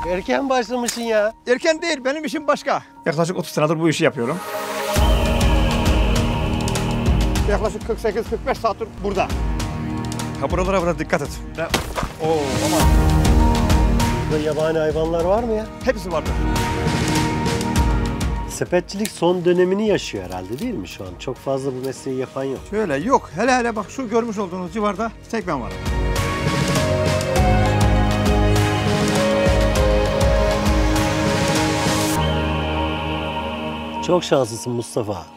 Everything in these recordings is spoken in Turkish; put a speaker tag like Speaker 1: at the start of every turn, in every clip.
Speaker 1: Erken başlamışsın ya.
Speaker 2: Erken değil, benim işim başka. Yaklaşık 30 senedir bu işi yapıyorum. Yaklaşık 48-45 saattir burada. Ha, buralara biraz dikkat et. Oo, aman.
Speaker 1: Burada yabani hayvanlar var mı ya?
Speaker 2: Hepsi vardır.
Speaker 1: Sepetçilik son dönemini yaşıyor herhalde, değil mi şu an? Çok fazla bu mesleği yapan yok.
Speaker 2: Şöyle yok. Hele bak şu görmüş olduğunuz civarda tek ben varım.
Speaker 1: Çok şanslısın Mustafa.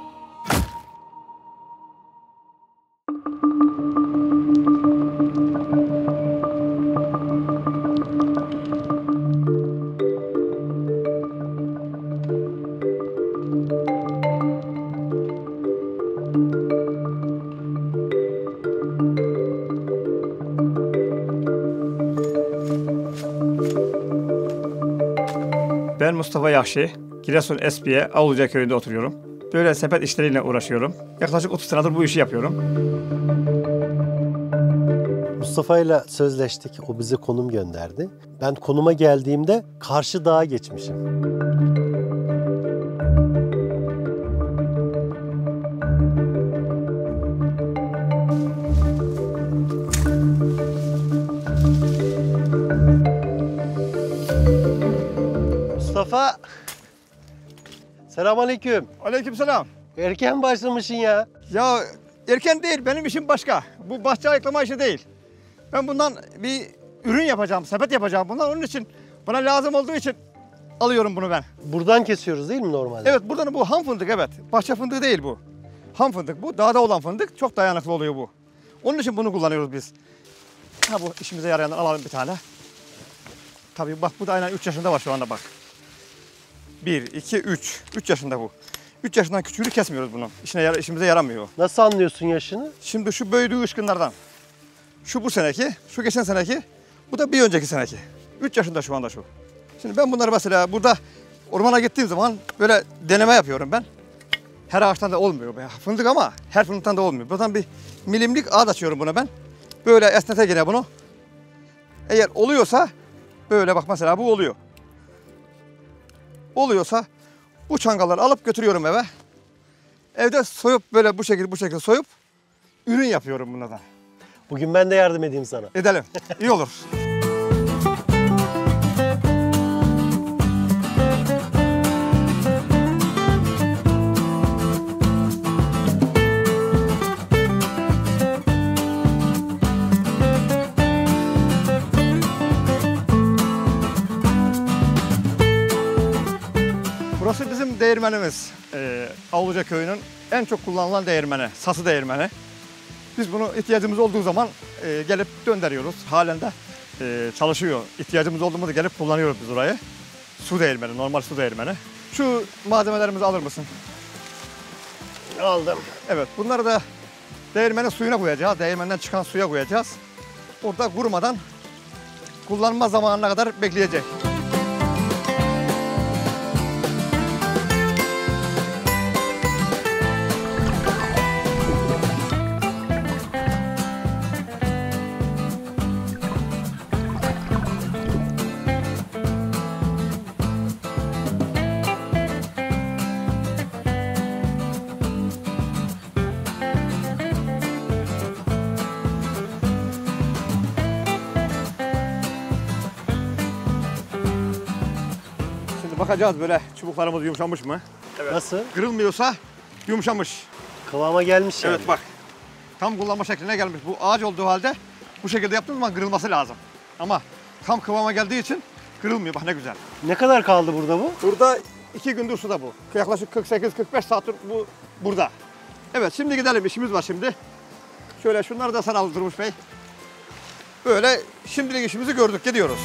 Speaker 2: Ben Mustafa Yakşı, Giresun Espiye, Avluca köyünde oturuyorum. Böyle sepet işleriyle uğraşıyorum. Yaklaşık 30 senedir bu işi yapıyorum.
Speaker 1: Mustafa ile sözleştik. O bize konum gönderdi. Ben konuma geldiğimde karşı dağa geçmişim. Mustafa. Selamünaleyküm.
Speaker 2: Aleykümselam.
Speaker 1: Erken başlamışsın ya.
Speaker 2: Ya erken değil, benim işim başka. Bu bahçe ayıklama işi değil. Ben bundan bir ürün yapacağım, sepet yapacağım bundan. Onun için bana lazım olduğu için alıyorum bunu ben.
Speaker 1: Buradan kesiyoruz değil mi normalde?
Speaker 2: Evet, buradan bu ham fındık, evet. Bahçe fındığı değil bu. Ham fındık bu. Dağda olan fındık. Çok dayanıklı oluyor bu. Onun için bunu kullanıyoruz biz. Ha, bu işimize yarayandan alalım bir tane. Tabii bak, bu da aynen 3 yaşında var şu anda bak. 1, 2, 3. 3 yaşında bu. 3 yaşından küçüğünü kesmiyoruz bunu. İşimize yaramıyor.
Speaker 1: Nasıl anlıyorsun yaşını?
Speaker 2: Şimdi şu büyüdüğü ışkınlardan. Şu bu seneki, şu geçen seneki, bu da bir önceki seneki. 3 yaşında şu anda şu. Şimdi ben bunları mesela burada ormana gittiğim zaman böyle deneme yapıyorum ben. Her ağaçtan da olmuyor. Fındık ama her fındıktan da olmuyor. Buradan bir milimlik ağaç açıyorum buna ben. Böyle esnete gene bunu. Eğer oluyorsa böyle bak, mesela bu oluyor. Oluyorsa bu çangalları alıp götürüyorum eve. Evde soyup böyle bu şekilde soyup ürün yapıyorum bunlardan.
Speaker 1: Bugün ben de yardım edeyim sana.
Speaker 2: Edelim. İyi olur. Burası bizim değirmenimiz. Avluca köyünün en çok kullanılan değirmeni, sası değirmeni. Biz bunu ihtiyacımız olduğu zaman gelip döndürüyoruz. Halen de çalışıyor. İhtiyacımız olduğunda gelip kullanıyoruz biz orayı. Su değirmeni, normal su değirmeni. Şu malzemelerimizi alır mısın?
Speaker 1: Aldım.
Speaker 2: Evet, bunları da değirmenin suyuna koyacağız. Değirmenden çıkan suya koyacağız. Orada kurumadan kullanma zamanına kadar bekleyecek. Bakacağız böyle çubuklarımız yumuşamış mı? Evet.
Speaker 1: Nasıl?
Speaker 2: Kırılmıyorsa yumuşamış.
Speaker 1: Kıvama gelmiş yani.
Speaker 2: Evet bak. Tam kullanma şekline gelmiş. Bu ağaç olduğu halde bu şekilde yaptığımız zaman kırılması lazım. Ama tam kıvama geldiği için kırılmıyor. Bak ne güzel.
Speaker 1: Ne kadar kaldı burada bu?
Speaker 2: Burada 2 gündür suda bu. Yaklaşık 48-45 saattir bu burada. Evet, şimdi gidelim. İşimiz var şimdi. Şöyle şunları da sana Durmuş Bey. Böyle şimdilik işimizi gördük. Gidiyoruz.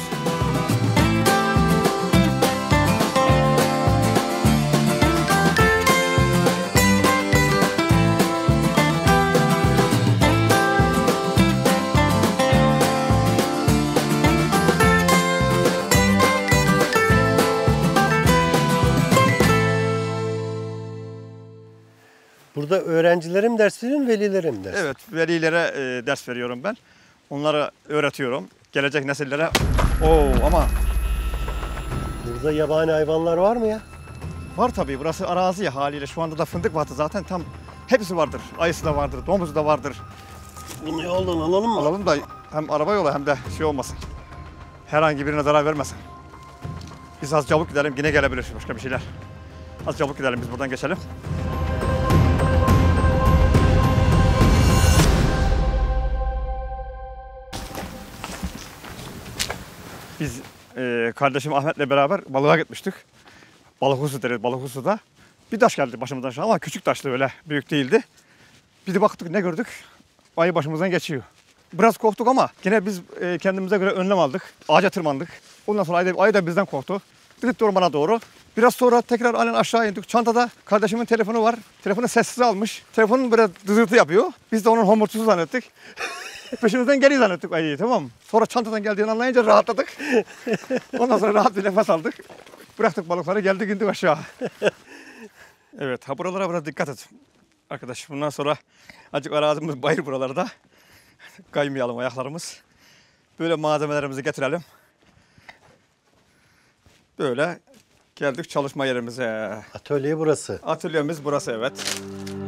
Speaker 1: Burada öğrencilere mi ders veriyorsun, velilere mi ders?
Speaker 2: Evet, velilere ders veriyorum ben. Onlara öğretiyorum. Gelecek nesillere. Oo ama
Speaker 1: Burada yabani hayvanlar var mı ya?
Speaker 2: Var tabii, burası arazi ya haliyle. Şu anda da fındık vakti zaten tam hepsi vardır. Ayısı da vardır, domuzu da vardır.
Speaker 1: Bunu yoldan alalım mı?
Speaker 2: Alalım da hem araba yolu hem de şey olmasın. Herhangi birine zarar vermesin. Biz az çabuk gidelim, yine gelebilir başka bir şeyler. Az çabuk gidelim, biz buradan geçelim. Biz kardeşim Ahmet'le beraber balığa gitmiştik. Balıkhusu deriz, Balıkhusu'da. Bir taş geldi başımızdan şu an ama küçük taştı, öyle büyük değildi. Bir de baktık, ne gördük? Ayı başımızdan geçiyor. Biraz korktuk ama yine biz kendimize göre önlem aldık. Ağaca tırmandık. Ondan sonra ayı da bizden korktu. Gittik ormana doğru. Biraz sonra tekrar aynen aşağı indik. Çantada kardeşimin telefonu var. Telefonu sessiz almış. Telefonun böyle dızırtı yapıyor. Biz de onun homurtusu zannettik. Peşimizden geliyor zannettik ayıyı, tamam mı? Sonra çantadan geldiğini anlayınca rahatladık. Ondan sonra rahat bir nefes aldık. Bıraktık balıkları, geldik indik aşağı. Evet, ha buralara biraz dikkat et. Arkadaş bundan sonra azıcık arazimiz bayır buralarda. Kaymayalım ayaklarımız. Böyle malzemelerimizi getirelim. Böyle geldik çalışma yerimize.
Speaker 1: Atölye burası.
Speaker 2: Atölyemiz burası, evet.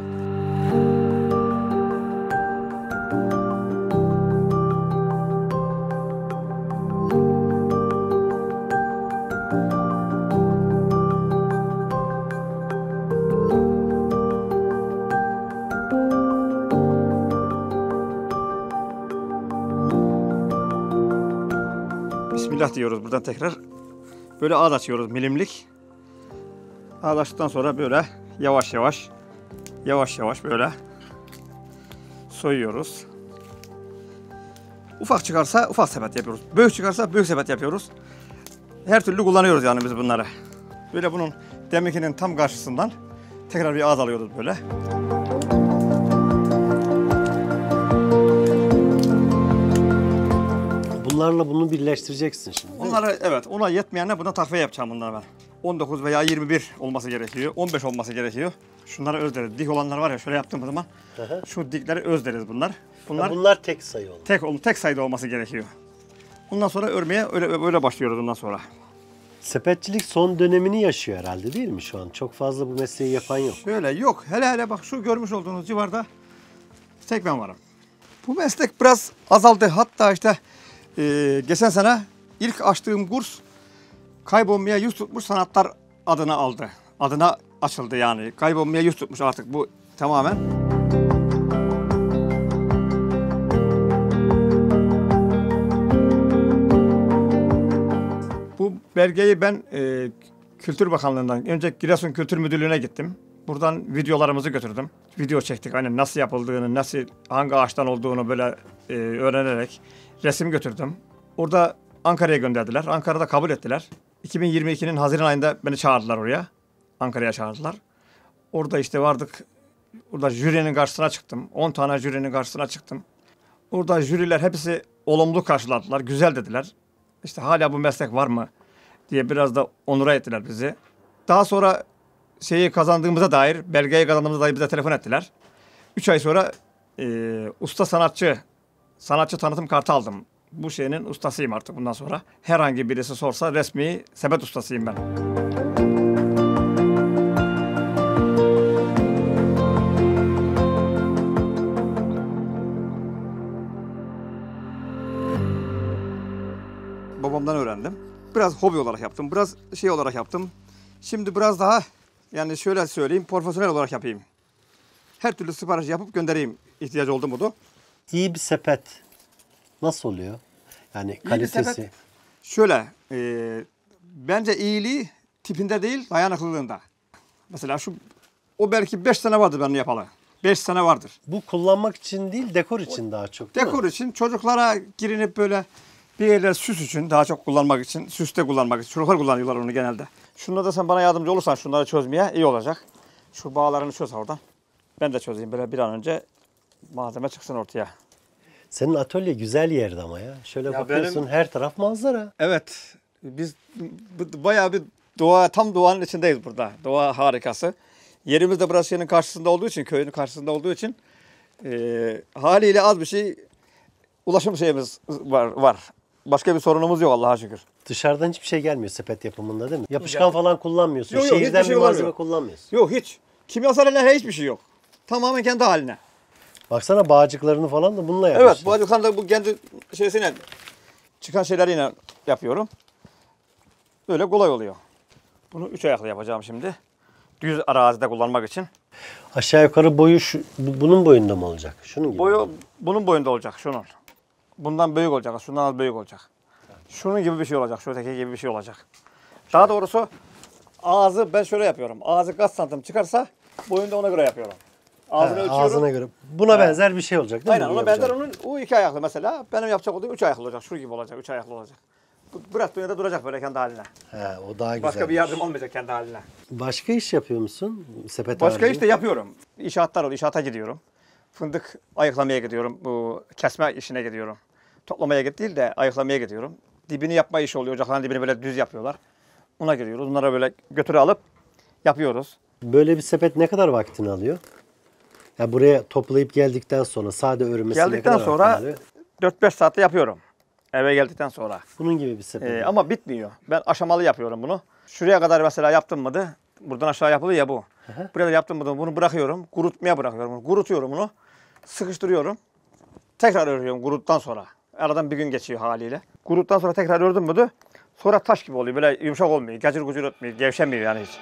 Speaker 2: Bismillah diyoruz buradan tekrar. Böyle ağız açıyoruz milimlik. Ağız açtıktan sonra böyle yavaş yavaş böyle soyuyoruz. Ufak çıkarsa ufak sepet yapıyoruz. Büyük çıkarsa büyük sepet yapıyoruz. Her türlü kullanıyoruz yani biz bunları. Böyle bunun deminkinin tam karşısından tekrar bir ağız alıyoruz böyle.
Speaker 1: Bunlarla bunu birleştireceksin şimdi.
Speaker 2: Onları evet, ona yetmeyenle buna takviye yapacağım bunları ben. 19 veya 21 olması gerekiyor. 15 olması gerekiyor. Şunları özleriz. Dik olanlar var ya, şöyle yaptığım zaman şu dikleri özleriz bunlar.
Speaker 1: Bunlar tek sayı olur.
Speaker 2: Tek sayıda olması gerekiyor. Bundan sonra örmeye öyle başlıyoruz ondan sonra.
Speaker 1: Sepetçilik son dönemini yaşıyor herhalde, değil mi şu an? Çok fazla bu mesleği yapan yok.
Speaker 2: Şöyle yok. Hele bak şu görmüş olduğunuz civarda tek ben varım. Bu meslek biraz azaldı. Hatta işte geçen sene ilk açtığım kurs kaybolmaya yüz tutmuş sanatlar adını aldı. Adına açıldı yani. Kaybolmaya yüz tutmuş artık bu tamamen. Bu belgeyi ben Kültür Bakanlığı'ndan önce Giresun Kültür Müdürlüğü'ne gittim. Buradan videolarımızı götürdüm. Video çektik. Hani nasıl yapıldığını, hangi ağaçtan olduğunu böyle öğrenerek resim götürdüm. Orada Ankara'ya gönderdiler. Ankara'da kabul ettiler. 2022'nin Haziran ayında beni çağırdılar oraya. Ankara'ya çağırdılar. Orada işte vardık. Orada jürinin karşısına çıktım. 10 tane jürinin karşısına çıktım. Orada jüriler hepsi olumlu karşıladılar. Güzel dediler. İşte hala bu meslek var mı diye biraz da onura ettiler bizi. Daha sonra kazandığımıza dair, belgeyi kazandığımıza dair bize telefon ettiler. 3 ay sonra usta sanatçı tanıtım kartı aldım. Bu şeyinin ustasıyım artık bundan sonra. Herhangi birisi sorsa resmi sepet ustasıyım ben. Babamdan öğrendim. Biraz hobi olarak yaptım, biraz şey olarak yaptım. Şimdi biraz daha, yani şöyle söyleyeyim, profesyonel olarak yapayım. Her türlü sipariş yapıp göndereyim ihtiyacı oldu mu da.
Speaker 1: İyi bir sepet nasıl oluyor? Yani kalitesi.
Speaker 2: Sepet, şöyle, bence iyiliği tipinde değil, dayanıklılığında. Mesela o belki 5 sene vardır ben yapalı. 5 sene vardır.
Speaker 1: Bu kullanmak için değil, dekor için daha çok, değil
Speaker 2: Dekor
Speaker 1: mi?
Speaker 2: için, çocuklara girinip böyle bir yerler süs için, daha çok kullanmak için, süste kullanmak için. Çocuklar kullanıyorlar onu genelde. Şunda da sen bana yardımcı olursan şunları çözmeye iyi olacak. Şu bağlarını çöz oradan. Ben de çözeyim böyle bir an önce malzeme çıksın ortaya.
Speaker 1: Senin atölye güzel yerde ama ya. Şöyle bakıyorsun, her taraf manzara.
Speaker 2: Evet, biz bayağı bir tam doğanın içindeyiz burada. Doğa harikası. Yerimiz de burası şeyin karşısında olduğu için, köyün karşısında olduğu için haliyle az bir şey ulaşım şeyimiz var. Başka bir sorunumuz yok Allah'a şükür.
Speaker 1: Dışarıdan hiçbir şey gelmiyor sepet yapımında değil mi? Yapışkan falan kullanmıyorsun.
Speaker 2: Yok, yok,
Speaker 1: Şehirden
Speaker 2: hiçbir şey
Speaker 1: bir malzeme
Speaker 2: kullanmıyor.
Speaker 1: kullanmıyorsun.
Speaker 2: Yok hiç. Kimyasal ilahi hiçbir şey yok. Tamamen kendi haline.
Speaker 1: Baksana bağcıklarını falan da bununla yapmışsın.
Speaker 2: Evet, bu acıkan da bu kendi şeysiyle çıkan şeyleriyle yapıyorum. Böyle kolay oluyor. Bunu 3 ayaklı yapacağım şimdi. Düz arazide kullanmak için.
Speaker 1: Aşağı yukarı boyu bunun boyunda mı olacak? Şunun gibi.
Speaker 2: Boyu bunun boyunda olacak, şunun. Bundan büyük olacak, şundan az büyük olacak. Şunun gibi bir şey olacak, şuradaki gibi bir şey olacak. Daha doğrusu ağzı ben şöyle yapıyorum. Ağzı kaç santim çıkarsa boyunu da ona göre yapıyorum. Ağzını ölçüyorum.
Speaker 1: Ağzına göre. Buna benzer bir şey olacak değil mi?
Speaker 2: Aynen, ona benzer onun o 2 ayaklı mesela. Benim yapacak olduğum 3 ayaklı olacak. Şu gibi olacak, 3 ayaklı olacak. Biraz dünyada duracak böyle kendi haline.
Speaker 1: He, o daha güzel.
Speaker 2: Başka bir yardım olmayacak kendi haline.
Speaker 1: Başka iş yapıyor musun? Sepet
Speaker 2: Başka
Speaker 1: harici.
Speaker 2: iş de yapıyorum. İnşaatlar oluyor, inşaata gidiyorum. Fındık ayıklamaya gidiyorum. Bu kesme işine gidiyorum. Toplamaya değil de ayıklamaya gidiyorum. Dibini yapma işi oluyor. Ocakların dibini böyle düz yapıyorlar. Ona gidiyoruz. Bunları böyle götüre alıp yapıyoruz.
Speaker 1: Böyle bir sepet ne kadar vaktini alıyor? Ya buraya toplayıp geldikten sonra sade örülmesi ne
Speaker 2: Geldikten
Speaker 1: kadar
Speaker 2: sonra
Speaker 1: vaktini alıyor?
Speaker 2: 4-5 saatte yapıyorum. Eve geldikten sonra.
Speaker 1: Bunun gibi bir sepet.
Speaker 2: Ama bitmiyor. Ben aşamalı yapıyorum bunu. Şuraya kadar mesela yaptım mıydı? Buradan aşağı yapılıyor ya bu.
Speaker 1: Aha.
Speaker 2: Buraya da yaptım mıydı? Bunu bırakıyorum. Kurutmaya bırakıyorum bunu. Kurutuyorum bunu. Sıkıştırıyorum. Tekrar örüyorum kuruttan sonra. Aradan bir gün geçiyor haliyle. Kuruttan sonra tekrar ördüm müydü? Sonra taş gibi oluyor. Böyle yumuşak olmuyor. Gacır gucur etmiyor. Gevşemiyor yani hiç.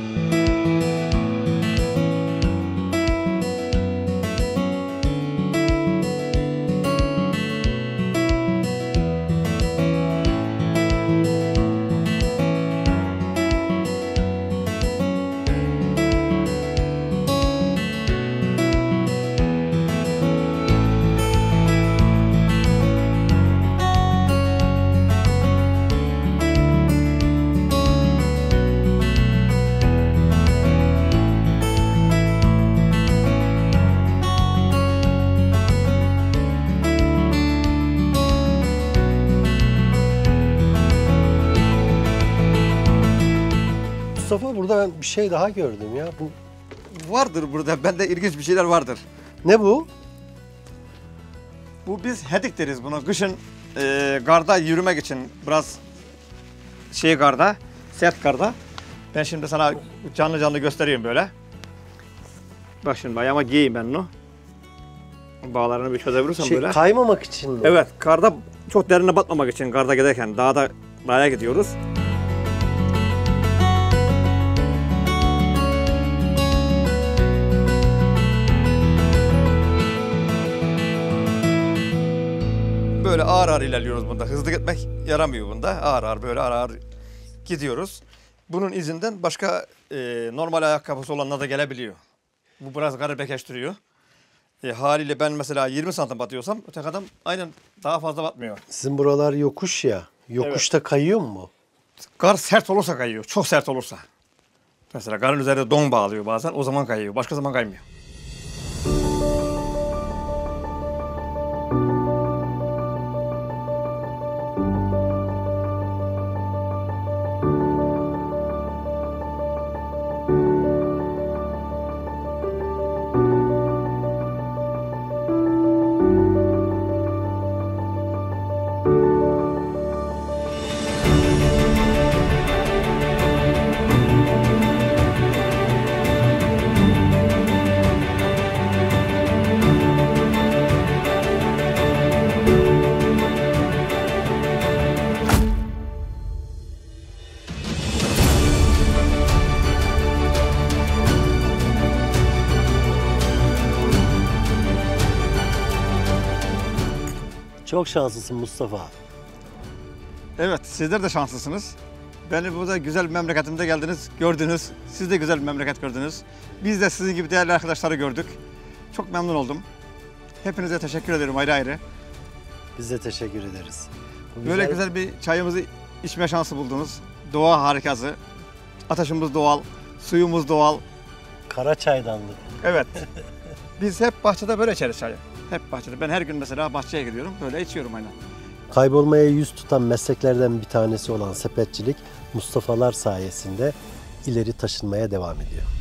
Speaker 1: Mustafa, burada ben bir şey daha gördüm ya. Bu
Speaker 2: Vardır burada. Bende ilginç bir şeyler vardır.
Speaker 1: ne bu?
Speaker 2: Bu biz hedik deriz bunu. Kışın garda yürümek için biraz garda, sert garda. Ben şimdi sana canlı canlı göstereyim böyle. Bak şimdi ayağıma giyeyim ben onu. Bağlarını bir çözebilirsem böyle.
Speaker 1: Kaymamak için mi?
Speaker 2: Evet, karda çok derine batmamak için karda giderken dağa gidiyoruz. Böyle ağır ağır ilerliyoruz bunda. Hızlı gitmek yaramıyor bunda. Ağır ağır böyle ağır ağır gidiyoruz. Bunun izinden başka normal ayakkabısı olanlar da gelebiliyor. Bu biraz garibleştiriyor. Haliyle ben mesela 20 santim batıyorsam öteki adam aynen daha fazla batmıyor.
Speaker 1: Sizin buralar yokuş ya. Yokuşta kayıyor mu bu?
Speaker 2: Kar sert olursa kayıyor. Çok sert olursa. Mesela karın üzerinde don bağlıyor bazen. O zaman kayıyor. Başka zaman kaymıyor.
Speaker 1: Çok şanslısın Mustafa.
Speaker 2: Evet, sizler de şanslısınız. Beni burada güzel bir memleketimde geldiniz, gördünüz. Siz de güzel bir memleket gördünüz. Biz de sizin gibi değerli arkadaşları gördük. Çok memnun oldum. Hepinize teşekkür ederim ayrı ayrı.
Speaker 1: Biz de teşekkür ederiz.
Speaker 2: Böyle güzel bir çayımızı içme şansı buldunuz. Doğa harikası. Ateşimiz doğal, suyumuz doğal.
Speaker 1: Kara çaydanlık.
Speaker 2: Evet. Biz hep bahçede böyle içeriz çayı. Hep bahçede. Ben her gün mesela bahçeye gidiyorum, böyle içiyorum aynen.
Speaker 1: Kaybolmaya yüz tutan mesleklerden bir tanesi olan sepetçilik Mustafa'lar sayesinde ileri taşınmaya devam ediyor.